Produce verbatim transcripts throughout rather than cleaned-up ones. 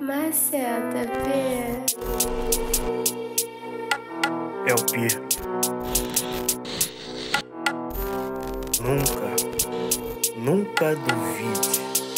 Maceta, P. É o P. Nunca, nunca duvide.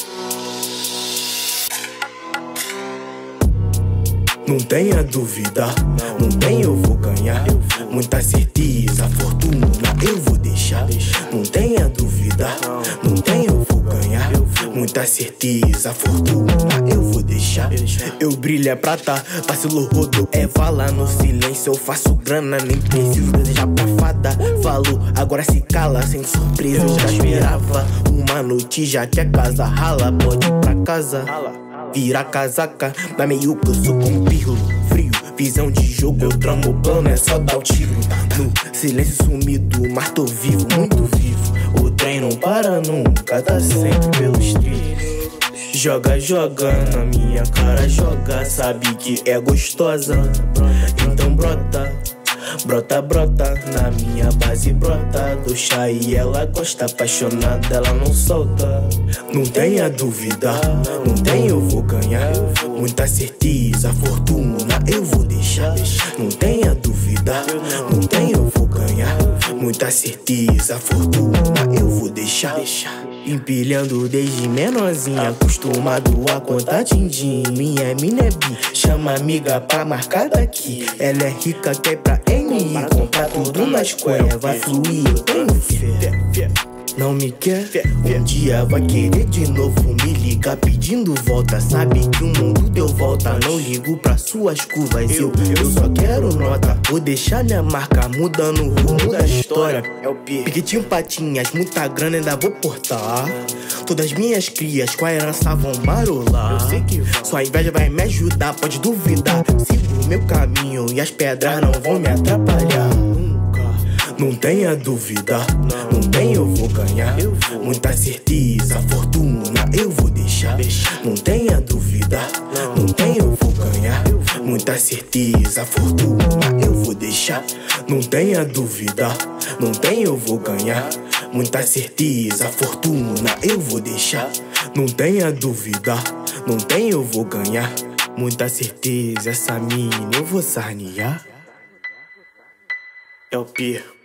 Não tenha dúvida, não tem eu vou ganhar. Muita certeza, fortuna eu vou deixar. Não tenha dúvida, não tem eu vou ganhar. Muita certeza, fortuna eu vou deixar. Eu brilho é prata, vacilo rodo é vala. No silêncio eu faço grana, nem preciso desejar pra fada. Falou, agora se cala, sem surpresa eu já esperava. Uma noite já que a casa rala, pode ir pra casa. Vira casaca, dá meio que eu sou com pirro. Frio, visão de jogo, eu tramo o plano, é só dar o tiro. No silêncio sumido, mas tô vivo, muito vivo. O trem não para nunca, tá sempre pelos trilhos. Joga, joga, na minha cara joga. Sabe que é gostosa, então brota. Brota, brota, na minha base brota. Do chá e ela gosta, apaixonada, ela não solta. Não tenha dúvida, não tem eu vou ganhar. Muita certeza, fortuna eu vou deixar. Não tenha dúvida, não tem eu vou ganhar. Muita certeza, fortuna eu vou deixar. Empilhando desde menorzinha, acostumado a contar din-din. Minha mina é bi, chama amiga pra marcar daqui. Ela é rica, quer pra N I, comprar tudo na escola. Vai fluir, eu tenho fé. Não me quer? Um dia vai querer de novo me ligar pedindo volta. Sabe que o mundo deu volta, não ligo pra suas curvas. Eu, eu só quero nota, vou deixar minha marca mudando o rumo da história. É o P. Piquetinho patinhas, muita grana ainda vou portar. Todas minhas crias com a herança vão marolar. Eu sei que sua inveja vai me ajudar, pode duvidar. Sigo o meu caminho e as pedras não vão me atrapalhar. Não tenha dúvida, não tem eu vou ganhar. Muita certeza, fortuna eu vou deixar. Não tenha dúvida, não tem eu vou ganhar. Muita certeza, fortuna eu vou deixar. Não tenha dúvida, não tem eu vou ganhar. Muita certeza, fortuna eu vou deixar. Não tenha dúvida, não tem eu vou ganhar. Muita certeza, essa mina eu vou sarnear. É o P.